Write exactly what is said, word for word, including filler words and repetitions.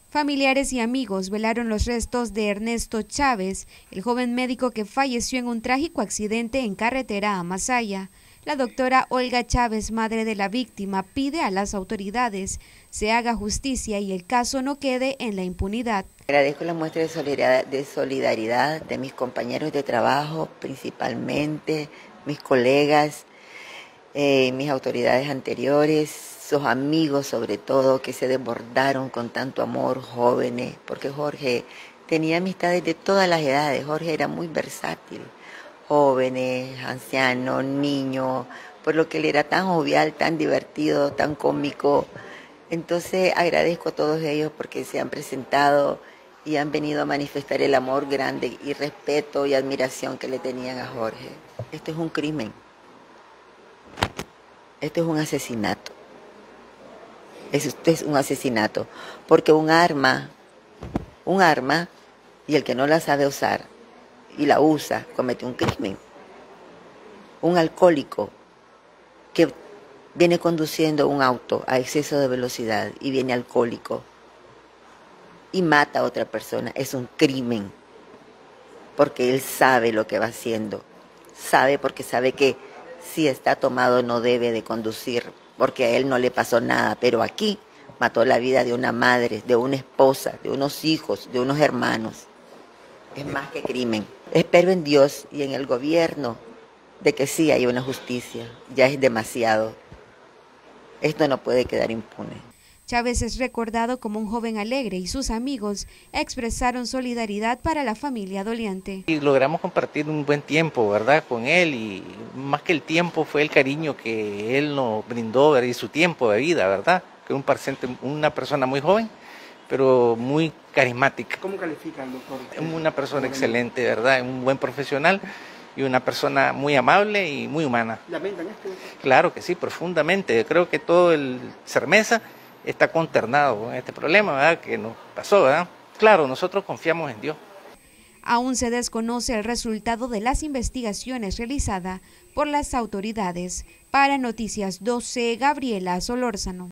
Familiares y amigos velaron los restos de Ernesto Chávez, el joven médico que falleció en un trágico accidente en carretera a Masaya. La doctora Olga Chávez, madre de la víctima, pide a las autoridades se haga justicia y el caso no quede en la impunidad. Agradezco la muestra de solidaridad, de solidaridad de mis compañeros de trabajo, principalmente mis colegas, eh, mis autoridades anteriores, sus amigos sobre todo, que se desbordaron con tanto amor, jóvenes, porque Jorge tenía amistades de todas las edades. Jorge era muy versátil, jóvenes, ancianos, niños, por lo que él era tan jovial, tan divertido, tan cómico. Entonces agradezco a todos ellos porque se han presentado y han venido a manifestar el amor grande y respeto y admiración que le tenían a Jorge. Esto es un crimen, esto es un asesinato. Esto es un asesinato, porque un arma, un arma, y el que no la sabe usar y la usa, comete un crimen. Un alcohólico que viene conduciendo un auto a exceso de velocidad y viene alcohólico y mata a otra persona, es un crimen, porque él sabe lo que va haciendo, sabe porque sabe que si está tomado no debe de conducir, porque a él no le pasó nada, pero aquí mató la vida de una madre, de una esposa, de unos hijos, de unos hermanos. Es más que crimen. Espero en Dios y en el gobierno de que sí haya una justicia. Ya es demasiado. Esto no puede quedar impune. Chávez es recordado como un joven alegre y sus amigos expresaron solidaridad para la familia doliente. Y logramos compartir un buen tiempo, ¿verdad?, con él, y más que el tiempo fue el cariño que él nos brindó, ¿verdad?, y su tiempo de vida, ¿verdad?, que un paciente, una persona muy joven, pero muy carismática. ¿Cómo califican, doctor? Una persona excelente, ¿verdad?, un buen profesional y una persona muy amable y muy humana. ¿Lamentan esto? Claro que sí, profundamente. Creo que todo el Cermeza está consternado con este problema, ¿verdad?, que nos pasó, ¿verdad? Claro, nosotros confiamos en Dios. Aún se desconoce el resultado de las investigaciones realizadas por las autoridades. Para Noticias doce, Gabriela Solórzano.